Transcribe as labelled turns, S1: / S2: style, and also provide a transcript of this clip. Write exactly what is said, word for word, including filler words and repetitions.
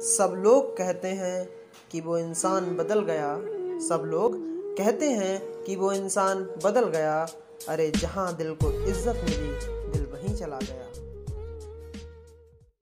S1: सब लोग कहते हैं कि वो इंसान बदल गया, सब लोग कहते हैं कि वो इंसान बदल गया। अरे जहाँ दिल को इज्जत मिली, दिल वहीं चला गया।